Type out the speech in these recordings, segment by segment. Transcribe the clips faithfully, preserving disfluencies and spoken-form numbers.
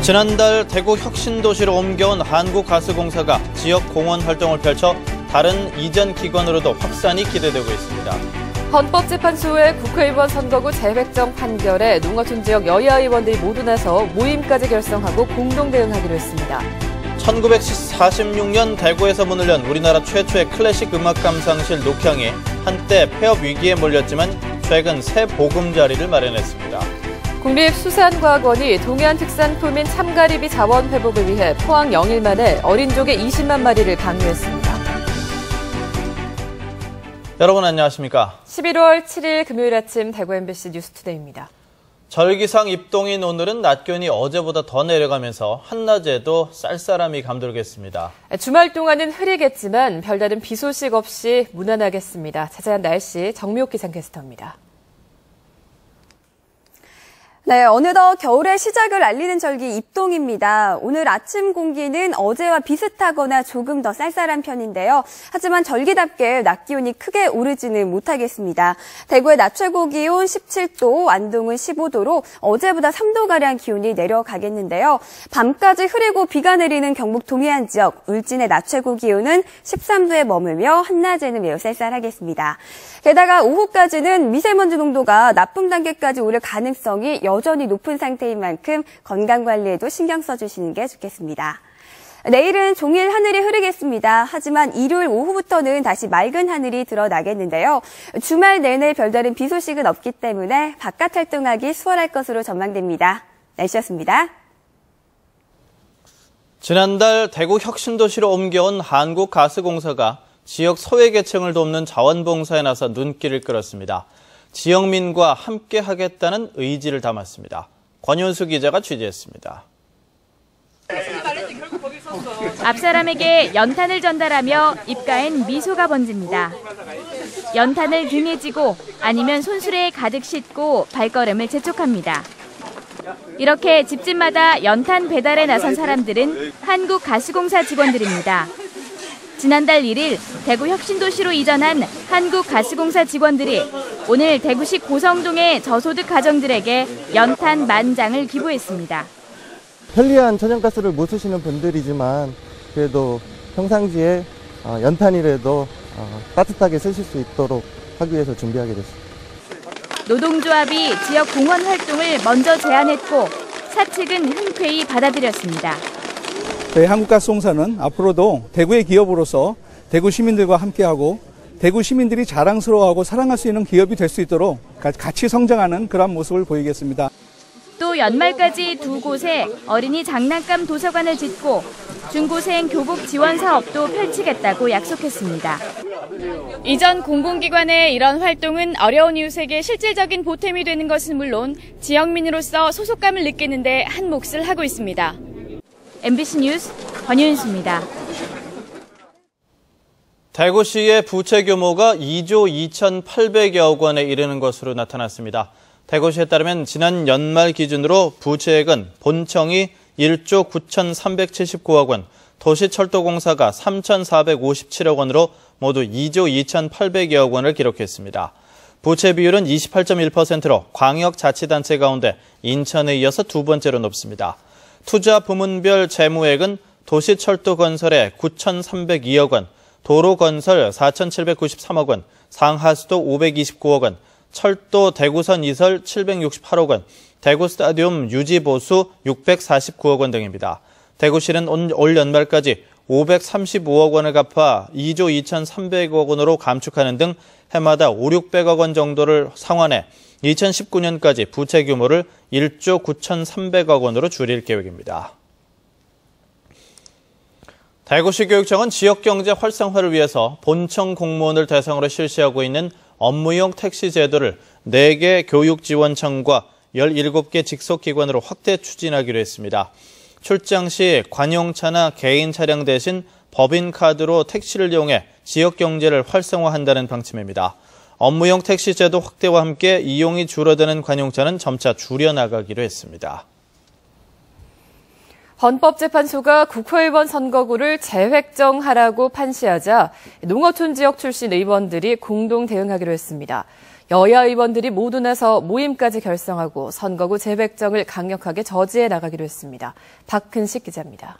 지난달 대구 혁신도시로 옮겨온 한국가스공사가 지역 공헌 활동을 펼쳐 다른 이전 기관으로도 확산이 기대되고 있습니다. 헌법재판소의 국회의원 선거구 재획정 판결에 농어촌 지역 여야 의원들이 모두 나서 모임까지 결성하고 공동 대응하기로 했습니다. 천구백사십육 년 대구에서 문을 연 우리나라 최초의 클래식 음악 감상실 녹향이 한때 폐업 위기에 몰렸지만 최근 새 보금자리를 마련했습니다. 국립수산과학원이 동해안 특산품인 참가리비 자원 회복을 위해 포항 영일 만에 어린 조개 이십만 마리를 방류했습니다. 여러분 안녕하십니까? 십일월 칠일 금요일 아침 대구 엠비씨 뉴스투데이입니다. 절기상 입동인 오늘은 낮 기온이 어제보다 더 내려가면서 한낮에도 쌀쌀함이 감돌겠습니다. 주말 동안은 흐리겠지만 별다른 비 소식 없이 무난하겠습니다. 자세한 날씨 정미옥 기상캐스터입니다. 네, 어느덧 겨울의 시작을 알리는 절기 입동입니다. 오늘 아침 공기는 어제와 비슷하거나 조금 더 쌀쌀한 편인데요. 하지만 절기답게 낮 기온이 크게 오르지는 못하겠습니다. 대구의 낮 최고 기온 십칠 도, 안동은 십오 도로 어제보다 삼 도가량 기온이 내려가겠는데요. 밤까지 흐리고 비가 내리는 경북 동해안 지역, 울진의 낮 최고 기온은 십삼 도에 머물며 한낮에는 매우 쌀쌀하겠습니다. 게다가 오후까지는 미세먼지 농도가 나쁨 단계까지 오를 가능성이 여전히 높은 상태인 만큼 건강관리에도 신경 써주시는 게 좋겠습니다. 내일은 종일 하늘이 흐리겠습니다. 하지만 일요일 오후부터는 다시 맑은 하늘이 드러나겠는데요. 주말 내내 별다른 비 소식은 없기 때문에 바깥 활동하기 수월할 것으로 전망됩니다. 날씨였습니다. 지난달 대구 혁신도시로 옮겨온 한국가스공사가 지역 소외계층을 돕는 자원봉사에 나서 눈길을 끌었습니다. 지역민과 함께 하겠다는 의지를 담았습니다. 권윤수 기자가 취재했습니다. 앞사람에게 연탄을 전달하며 입가엔 미소가 번집니다. 연탄을 등에 지고 아니면 손수레에 가득 싣고 발걸음을 재촉합니다. 이렇게 집집마다 연탄 배달에 나선 사람들은 한국가스공사 직원들입니다. 지난달 일일 대구 혁신도시로 이전한 한국가스공사 직원들이 오늘 대구시 고성동의 저소득 가정들에게 연탄 만 장을 기부했습니다. 편리한 천연가스를 못 쓰시는 분들이지만 그래도 평상시에 연탄이라도 따뜻하게 쓰실 수 있도록 하기 위해서 준비하게 됐습니다. 노동조합이 지역 공헌 활동을 먼저 제안했고 사측은 흔쾌히 받아들였습니다. 저희 한국가스공사는 앞으로도 대구의 기업으로서 대구 시민들과 함께하고 대구 시민들이 자랑스러워하고 사랑할 수 있는 기업이 될 수 있도록 같이 성장하는 그런 모습을 보이겠습니다. 또 연말까지 두 곳에 어린이 장난감 도서관을 짓고 중고생 교복 지원 사업도 펼치겠다고 약속했습니다. 이전 공공기관의 이런 활동은 어려운 이웃에게 실질적인 보탬이 되는 것은 물론 지역민으로서 소속감을 느끼는데 한 몫을 하고 있습니다. 엠비씨 뉴스 권윤수입니다. 대구시의 부채 규모가 이조 이천팔백여억 원에 이르는 것으로 나타났습니다. 대구시에 따르면 지난 연말 기준으로 부채액은 본청이 일조 구천삼백칠십구억 원, 도시철도공사가 삼천사백오십칠억 원으로 모두 이조 이천팔백여억 원을 기록했습니다. 부채 비율은 이십팔 점 일 퍼센트로 광역자치단체 가운데 인천에 이어서 두 번째로 높습니다. 투자 부문별 재무액은 도시철도건설에 구천삼백이억 원, 도로건설 사천칠백구십삼억 원, 상하수도 오백이십구억 원, 철도 대구선 이설 칠백육십팔억 원, 대구스타디움 유지보수 육백사십구억 원 등입니다. 대구시는 올 연말까지 오백삼십오억 원을 갚아 이조 이천삼백억 원으로 감축하는 등 해마다 오백육백억 원 정도를 상환해 이천십구 년까지 부채 규모를 일조 구천삼백억 원으로 줄일 계획입니다. 대구시 교육청은 지역경제 활성화를 위해서 본청 공무원을 대상으로 실시하고 있는 업무용 택시 제도를 네 개 교육지원청과 열일곱 개 직속기관으로 확대 추진하기로 했습니다. 출장 시 관용차나 개인 차량 대신 법인카드로 택시를 이용해 지역경제를 활성화한다는 방침입니다. 업무용 택시 제도 확대와 함께 이용이 줄어드는 관용차는 점차 줄여나가기로 했습니다. 헌법재판소가 국회의원 선거구를 재획정하라고 판시하자 농어촌 지역 출신 의원들이 공동 대응하기로 했습니다. 여야 의원들이 모두 나서 모임까지 결성하고 선거구 재획정을 강력하게 저지해 나가기로 했습니다. 박근식 기자입니다.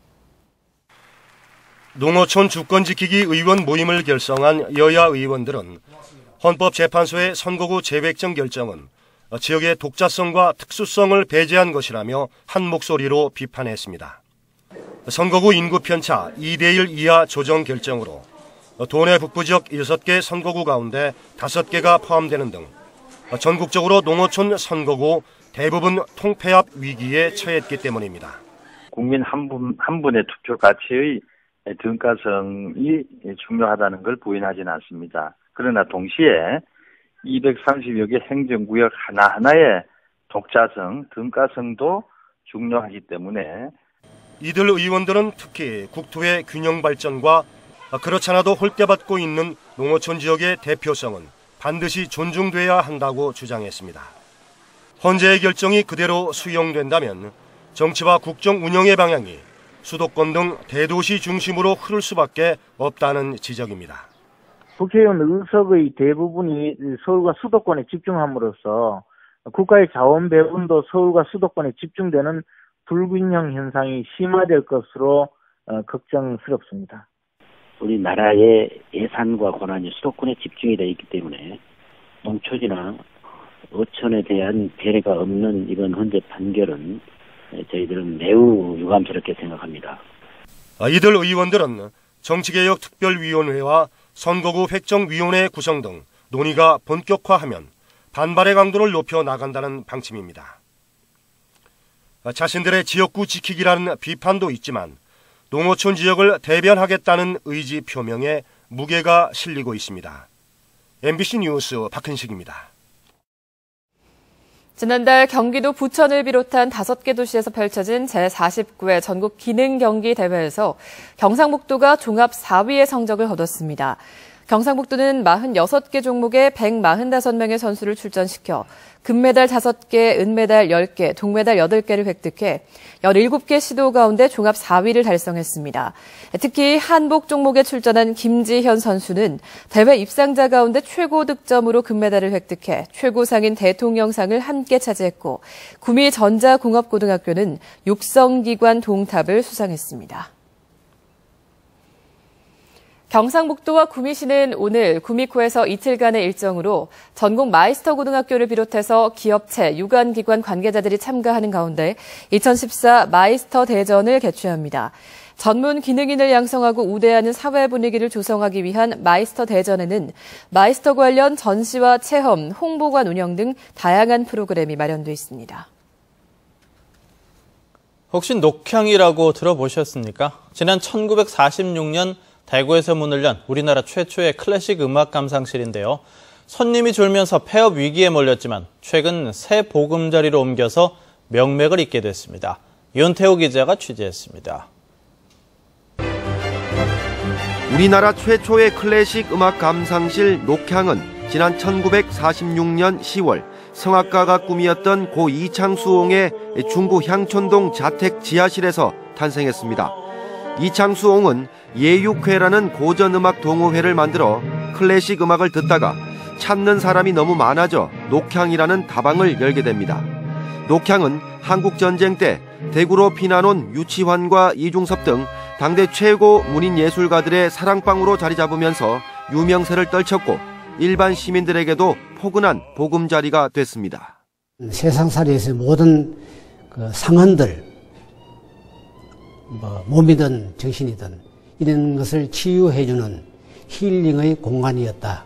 농어촌 주권 지키기 의원 모임을 결성한 여야 의원들은 헌법재판소의 선거구 재획정 결정은 지역의 독자성과 특수성을 배제한 것이라며 한 목소리로 비판했습니다. 선거구 인구 편차 이 대 일 이하 조정 결정으로 도내 북부 지역 여섯 개 선거구 가운데 다섯 개가 포함되는 등 전국적으로 농어촌 선거구 대부분 통폐합 위기에 처했기 때문입니다. 국민 한 분, 한 분의 투표 가치의 등가성이 중요하다는 걸 부인하지는 않습니다. 그러나 동시에 이백삼십여 개 행정구역 하나하나의 독자성, 등가성도 중요하기 때문에 이들 의원들은 특히 국토의 균형 발전과 그렇지 않아도 홀대받고 있는 농어촌 지역의 대표성은 반드시 존중돼야 한다고 주장했습니다. 헌재의 결정이 그대로 수용된다면 정치와 국정 운영의 방향이 수도권 등 대도시 중심으로 흐를 수밖에 없다는 지적입니다. 국회의원 의석의 대부분이 서울과 수도권에 집중함으로써 국가의 자원 배분도 서울과 수도권에 집중되는 불균형 현상이 심화될 것으로 걱정스럽습니다. 우리나라의 예산과 권한이 수도권에 집중이 되어 있기 때문에 농촌이나 어촌에 대한 배려가 없는 이번 헌재 판결은 저희들은 매우 유감스럽게 생각합니다. 이들 의원들은 정치개혁특별위원회와 선거구 획정위원회 구성 등 논의가 본격화하면 반발의 강도를 높여 나간다는 방침입니다. 자신들의 지역구 지키기라는 비판도 있지만 농어촌 지역을 대변하겠다는 의지 표명에 무게가 실리고 있습니다. 엠비씨 뉴스 박근식입니다. 지난달 경기도 부천을 비롯한 다섯 개 도시에서 펼쳐진 제사십구 회 전국 기능경기 대회에서 경상북도가 종합 사 위의 성적을 거뒀습니다. 경상북도는 사십육 개 종목에 백사십오 명의 선수를 출전시켜 금메달 다섯 개, 은메달 열 개, 동메달 여덟 개를 획득해 열일곱 개 시도 가운데 종합 사 위를 달성했습니다. 특히 한복 종목에 출전한 김지현 선수는 대회 입상자 가운데 최고 득점으로 금메달을 획득해 최고상인 대통령상을 함께 차지했고 구미 전자공업고등학교는 육성기관 동탑을 수상했습니다. 경상북도와 구미시는 오늘 구미코에서 이틀간의 일정으로 전국 마이스터 고등학교를 비롯해서 기업체, 유관기관 관계자들이 참가하는 가운데 이천십사 마이스터 대전을 개최합니다. 전문 기능인을 양성하고 우대하는 사회 분위기를 조성하기 위한 마이스터 대전에는 마이스터 관련 전시와 체험, 홍보관 운영 등 다양한 프로그램이 마련돼 있습니다. 혹시 녹향이라고 들어보셨습니까? 지난 천구백사십육 년 대구에서 문을 연 우리나라 최초의 클래식 음악 감상실인데요. 손님이 줄면서 폐업 위기에 몰렸지만 최근 새 보금자리로 옮겨서 명맥을 잇게 됐습니다. 윤태호 기자가 취재했습니다. 우리나라 최초의 클래식 음악 감상실 녹향은 지난 천구백사십육 년 시월 성악가가 꿈이었던 고 이창수옹의 중구 향촌동 자택 지하실에서 탄생했습니다. 이창수옹은 예육회라는 고전음악 동호회를 만들어 클래식 음악을 듣다가 찾는 사람이 너무 많아져 녹향이라는 다방을 열게 됩니다. 녹향은 한국전쟁 때 대구로 피난온 유치환과 이중섭 등 당대 최고 문인예술가들의 사랑방으로 자리 잡으면서 유명세를 떨쳤고 일반 시민들에게도 포근한 보금자리가 됐습니다. 세상살이에서 모든 그 상흔들, 뭐 몸이든 정신이든 이런 것을 치유해주는 힐링의 공간이었다.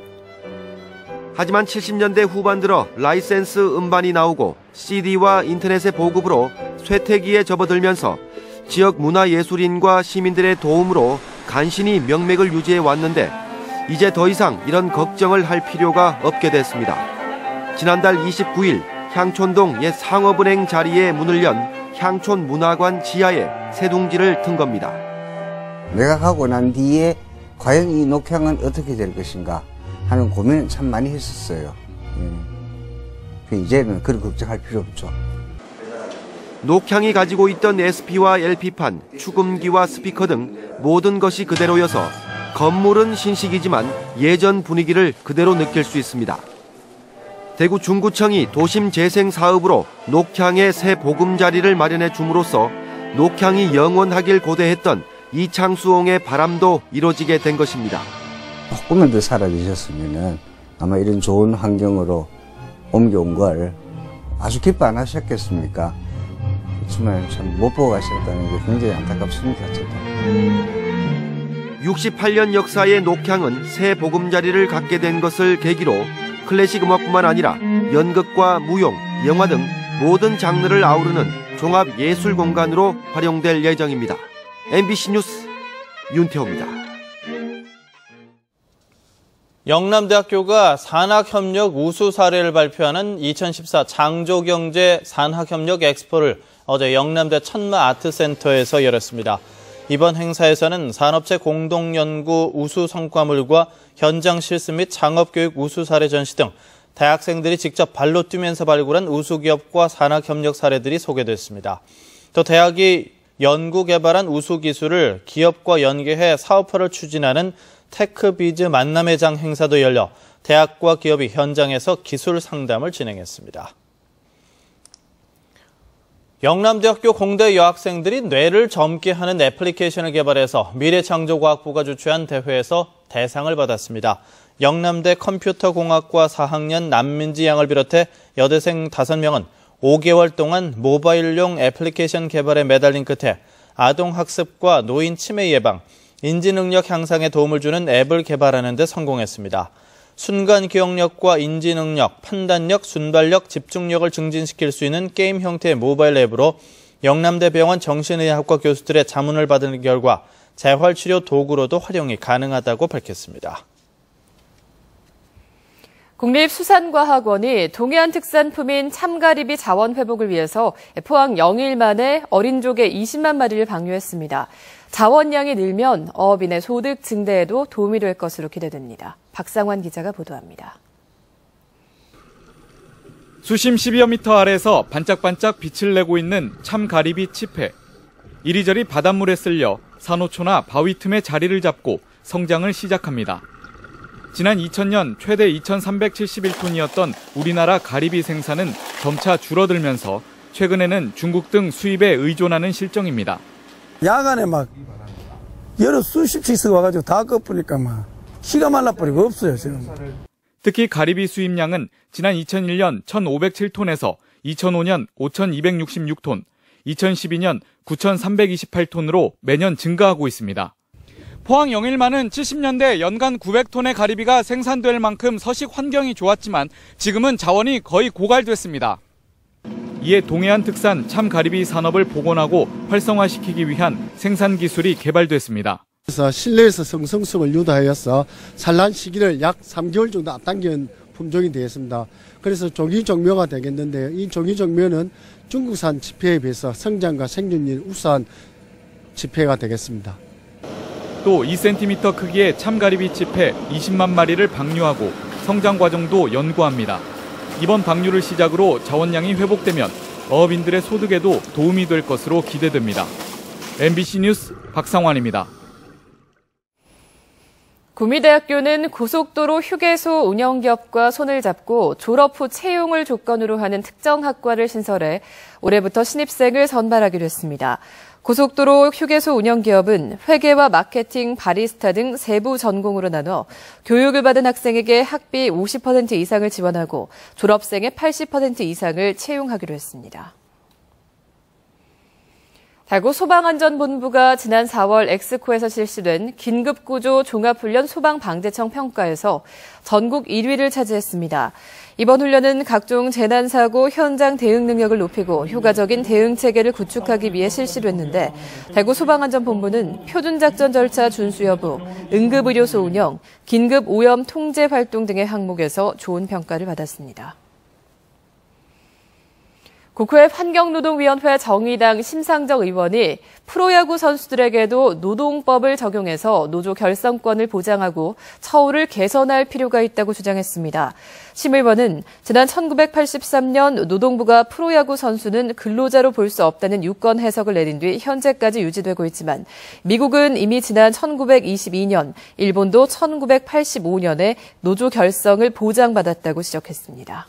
하지만 칠십 년대 후반 들어 라이센스 음반이 나오고 씨디와 인터넷의 보급으로 쇠퇴기에 접어들면서 지역 문화예술인과 시민들의 도움으로 간신히 명맥을 유지해 왔는데 이제 더 이상 이런 걱정을 할 필요가 없게 됐습니다. 지난달 이십구 일 향촌동 옛 상업은행 자리에 문을 연 향촌문화관 지하에 새둥지를 튼 겁니다. 매각하고 난 뒤에 과연 이 녹향은 어떻게 될 것인가 하는 고민을 참 많이 했었어요. 예. 이제는 그런 걱정할 필요 없죠. 녹향이 가지고 있던 에스피와 엘피판, 축음기와 스피커 등 모든 것이 그대로여서 건물은 신식이지만 예전 분위기를 그대로 느낄 수 있습니다. 대구 중구청이 도심 재생 사업으로 녹향의 새 보금자리를 마련해 줌으로써 녹향이 영원하길 고대했던 이창수옹의 바람도 이루어지게 된 것입니다. 조금만 더 살아계셨으면 아마 이런 좋은 환경으로 옮겨온 걸 아주 기뻐 안 하셨겠습니까? 그렇지만 참 못 보고 가셨다는 게 굉장히 안타깝습니다. 저도. 육십팔 년 역사의 녹향은 새 보금자리를 갖게 된 것을 계기로 클래식 음악뿐만 아니라 연극과 무용, 영화 등 모든 장르를 아우르는 종합 예술 공간으로 활용될 예정입니다. 엠비씨 뉴스 윤태호입니다. 영남대학교가 산학협력 우수 사례를 발표하는 이천십사 장조경제 산학협력 엑스포를 어제 영남대 천마아트센터에서 열었습니다. 이번 행사에서는 산업체 공동연구 우수 성과물과 현장 실습 및 창업교육 우수 사례 전시 등 대학생들이 직접 발로 뛰면서 발굴한 우수 기업과 산학협력 사례들이 소개됐습니다. 또 대학이 연구 개발한 우수 기술을 기업과 연계해 사업화를 추진하는 테크비즈 만남의 장 행사도 열려 대학과 기업이 현장에서 기술 상담을 진행했습니다. 영남대학교 공대 여학생들이 뇌를 젊게 하는 애플리케이션을 개발해서 미래창조과학부가 주최한 대회에서 대상을 받았습니다. 영남대 컴퓨터공학과 사 학년 남민지 양을 비롯해 여대생 다섯 명은 오 개월 동안 모바일용 애플리케이션 개발에 매달린 끝에 아동학습과 노인 치매 예방, 인지능력 향상에 도움을 주는 앱을 개발하는 데 성공했습니다. 순간 기억력과 인지능력, 판단력, 순발력, 집중력을 증진시킬 수 있는 게임 형태의 모바일 앱으로 영남대 병원 정신의학과 교수들의 자문을 받은 결과 재활치료 도구로도 활용이 가능하다고 밝혔습니다. 국립수산과학원이 동해안 특산품인 참가리비 자원 회복을 위해서 포항 영일 만에 어린 조개 이십만 마리를 방류했습니다. 자원량이 늘면 어업인의 소득 증대에도 도움이 될 것으로 기대됩니다. 박상환 기자가 보도합니다. 수심 십여 미터 아래에서 반짝반짝 빛을 내고 있는 참가리비 칩해. 이리저리 바닷물에 쓸려 산호초나 바위 틈에 자리를 잡고 성장을 시작합니다. 지난 이천 년 최대 이천삼백칠십일 톤이었던 우리나라 가리비 생산은 점차 줄어들면서 최근에는 중국 등 수입에 의존하는 실정입니다. 야간에 막 여러 수십씩 와가지고 다 꺼뿌니까 막 희가 말라버리고 없어요 지금. 특히 가리비 수입량은 지난 이천일 년 천오백칠 톤에서 이천오 년 오천이백육십육 톤, 이천십이 년 구천삼백이십팔 톤으로 매년 증가하고 있습니다. 포항 영일만은 칠십 년대 연간 구백 톤의 가리비가 생산될 만큼 서식 환경이 좋았지만 지금은 자원이 거의 고갈됐습니다. 이에 동해안 특산 참가리비 산업을 복원하고 활성화시키기 위한 생산 기술이 개발됐습니다. 그래서 실내에서 성성성을 유도하여서 산란 시기를 약 삼 개월 정도 앞당긴 품종이 되겠습니다. 그래서 종이종묘가 되겠는데요. 이 종이종묘는 중국산 지폐에 비해서 성장과 생존율이 우수한 지폐가 되겠습니다. 또 이 센티미터 크기의 참가리비 칩해 이십만 마리를 방류하고 성장 과정도 연구합니다. 이번 방류를 시작으로 자원량이 회복되면 어업인들의 소득에도 도움이 될 것으로 기대됩니다. 엠비씨 뉴스 박상환입니다. 구미대학교는 고속도로 휴게소 운영기업과 손을 잡고 졸업 후 채용을 조건으로 하는 특정 학과를 신설해 올해부터 신입생을 선발하기로 했습니다. 고속도로 휴게소 운영기업은 회계와 마케팅, 바리스타 등 세부 전공으로 나눠 교육을 받은 학생에게 학비 오십 퍼센트 이상을 지원하고 졸업생의 팔십 퍼센트 이상을 채용하기로 했습니다. 대구 소방안전본부가 지난 사월 엑스코에서 실시된 긴급구조 종합훈련 소방방재청 평가에서 전국 일 위를 차지했습니다. 이번 훈련은 각종 재난사고 현장 대응 능력을 높이고 효과적인 대응 체계를 구축하기 위해 실시됐는데 대구 소방안전본부는 표준작전 절차 준수 여부, 응급의료소 운영, 긴급 오염 통제 활동 등의 항목에서 좋은 평가를 받았습니다. 국회 환경노동위원회 정의당 심상정 의원이 프로야구 선수들에게도 노동법을 적용해서 노조 결성권을 보장하고 처우를 개선할 필요가 있다고 주장했습니다. 심 의원은 지난 천구백팔십삼 년 노동부가 프로야구 선수는 근로자로 볼 수 없다는 유권 해석을 내린 뒤 현재까지 유지되고 있지만 미국은 이미 지난 천구백이십이 년, 일본도 천구백팔십오 년에 노조 결성을 보장받았다고 지적했습니다.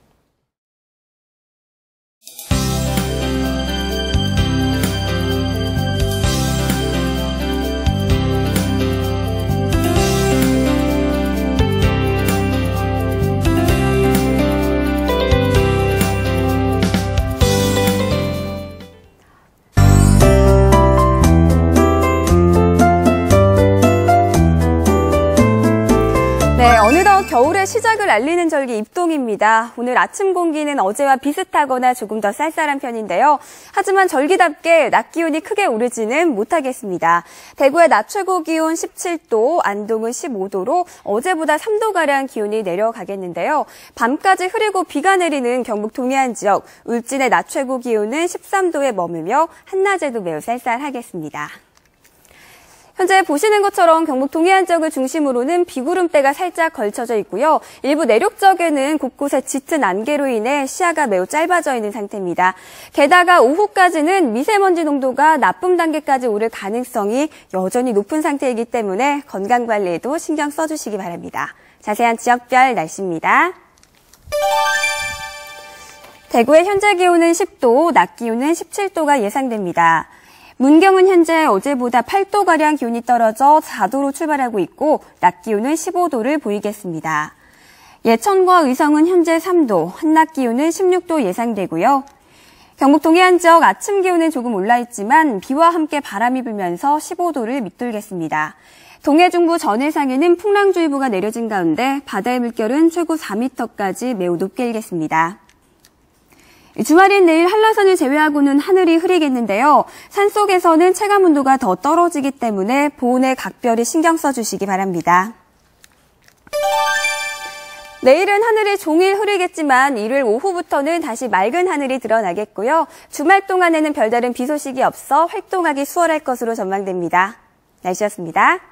네, 어느덧 겨울의 시작을 알리는 절기 입동입니다. 오늘 아침 공기는 어제와 비슷하거나 조금 더 쌀쌀한 편인데요. 하지만 절기답게 낮 기온이 크게 오르지는 못하겠습니다. 대구의 낮 최고 기온 십칠 도, 안동은 십오 도로 어제보다 삼 도가량 기온이 내려가겠는데요. 밤까지 흐리고 비가 내리는 경북 동해안 지역, 울진의 낮 최고 기온은 십삼 도에 머물며 한낮에도 매우 쌀쌀하겠습니다. 현재 보시는 것처럼 경북 동해안 지역을 중심으로는 비구름대가 살짝 걸쳐져 있고요. 일부 내륙 지역에는 곳곳에 짙은 안개로 인해 시야가 매우 짧아져 있는 상태입니다. 게다가 오후까지는 미세먼지 농도가 나쁨 단계까지 오를 가능성이 여전히 높은 상태이기 때문에 건강관리에도 신경 써주시기 바랍니다. 자세한 지역별 날씨입니다. 대구의 현재 기온은 십 도, 낮 기온은 십칠 도가 예상됩니다. 문경은 현재 어제보다 팔 도가량 기온이 떨어져 사 도로 출발하고 있고 낮 기온은 십오 도를 보이겠습니다. 예천과 의성은 현재 삼 도, 한낮 기온은 십육 도 예상되고요. 경북 동해안 지역 아침 기온은 조금 올라있지만 비와 함께 바람이 불면서 십오 도를 밑돌겠습니다. 동해 중부 전해상에는 풍랑주의보가 내려진 가운데 바다의 물결은 최고 사 미터까지 매우 높게 일겠습니다. 주말인 내일 한라산을 제외하고는 하늘이 흐리겠는데요. 산속에서는 체감온도가 더 떨어지기 때문에 보온에 각별히 신경 써주시기 바랍니다. 내일은 하늘이 종일 흐리겠지만 일요일 오후부터는 다시 맑은 하늘이 드러나겠고요. 주말 동안에는 별다른 비 소식이 없어 활동하기 수월할 것으로 전망됩니다. 날씨였습니다.